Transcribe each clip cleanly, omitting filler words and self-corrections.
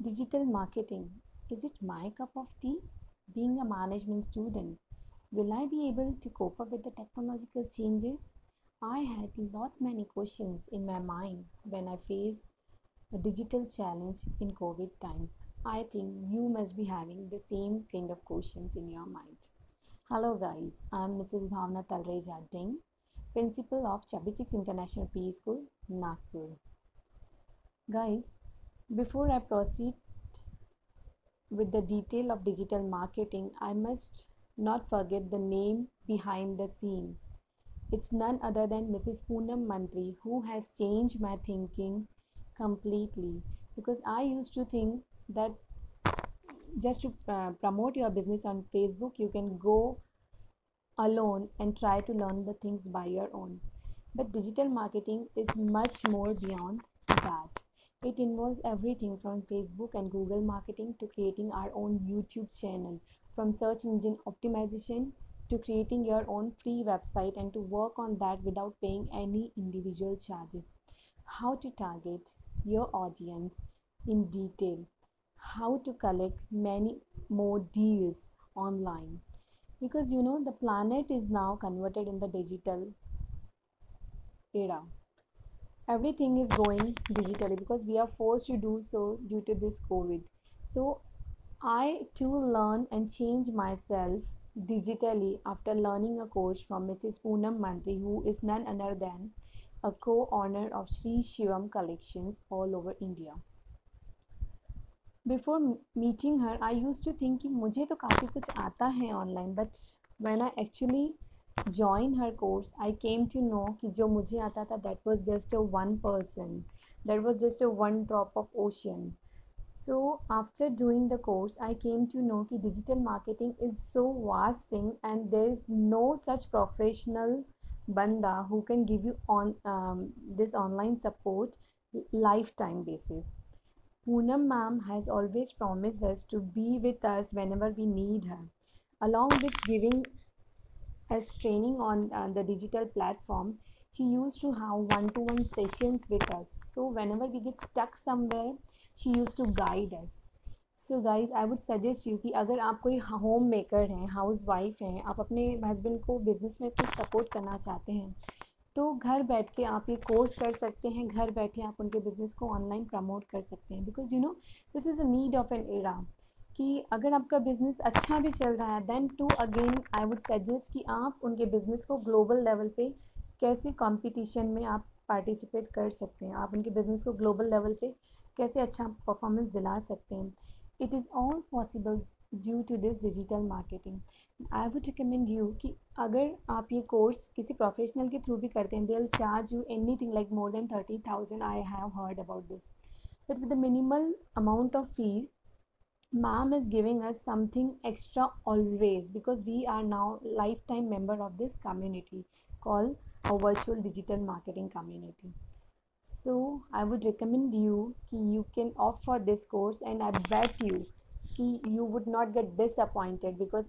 Digital marketing. Is it my cup of tea? Being a management student, will I be able to cope up with the technological changes? I had lot many questions in my mind when I faced a digital challenge in COVID times. I think you must be having the same kind of questions in your mind. Hello guys, I'm Mrs. Bhavna Talreja Ding, Principal of Chubby Chicks International PE School, Nagpur. Guys, before I proceed with the detail of digital marketing, I must not forget the name behind the scene. It's none other than Mrs. Poonam Mantri, who has changed my thinking completely. Because I used to think that just to promote your business on Facebook, you can go alone and try to learn the things by your own. But digital marketing is much more beyond that. It involves everything from Facebook and Google marketing to creating our own YouTube channel, from search engine optimization to creating your own free website and to work on that without paying any individual charges. How to target your audience in detail, how to collect many more deals online, because the planet is now converted in the digital era. Everything is going digitally because we are forced to do so due to this COVID. So I too learn and change myself digitally after learning a course from Mrs. Poonam Mantri, who is none other than a co-owner of Sri Shivam collections all over India. Before meeting her, I used to think कि मुझे तो काफ़ी कुछ आता है online, but when I actually joined her course, I came to know कि जो मुझे आता था that was just a 1%, that was just a one drop of ocean. So after doing the course, I came to know कि digital marketing is so vast thing and there is no such professional banda who can give you on this online support lifetime basis. Poonam ma'am has always promised us to be with us whenever we need her, along with giving us training on the digital platform. She used to have one-to-one sessions with us. So whenever we get stuck somewhere, she used to guide us. So guys, I would suggest you कि अगर आप कोई homemaker हैं, housewife हैं, आप अपने husband को business में कुछ सपोर्ट करना चाहते हैं, तो घर बैठ के आप ये कोर्स कर सकते हैं, घर बैठे आप उनके बिज़नेस को ऑनलाइन प्रमोट कर सकते हैं। Because this is a need of an era कि अगर आपका बिज़नेस अच्छा भी चल रहा है, then to again I would suggest कि आप उनके बिज़नेस को ग्लोबल लेवल पे कैसे कंपटीशन में आप पार्टिसिपेट कर सकते हैं, आप उनके बिज़नेस को ग्लोबल लेवल पे कैसे अच्छा परफॉर्मेंस दिला सकते हैं। It is all possible due to this digital marketing. I would recommend you कि अगर आप ये कोर्स किसी प्रोफेशनल के थ्रू भी करते हैं, they will charge you anything like more than 30,000. I have heard about this, but with the minimal amount of fees, ma'am is giving us something extra always, because we are now lifetime member of this community called a virtual digital marketing community. So I would recommend you कि you can opt for this course, and I bet you कि you would not get disappointed, because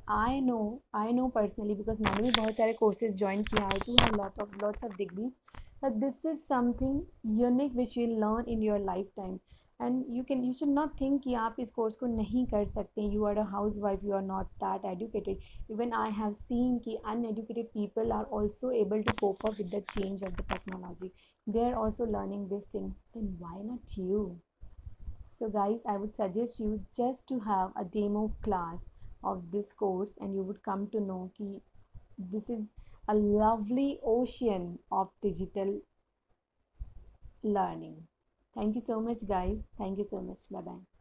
I know personally, because मैंने भी बहुत सारे courses join किया. I too have lots of degrees, but this is something unique which you'll learn in your lifetime. And you should not think कि आप इस course को नहीं कर सकते. You are a housewife, you are not that educated. Even I have seen कि uneducated people are also able to cope up with the change of the technology. They are also learning this thing. Then why not you? So guys, I would suggest you just to have a demo class of this course, and you would come to know कि this is a lovely ocean of digital learning. Thank you so much guys. Thank you so much. Bye bye.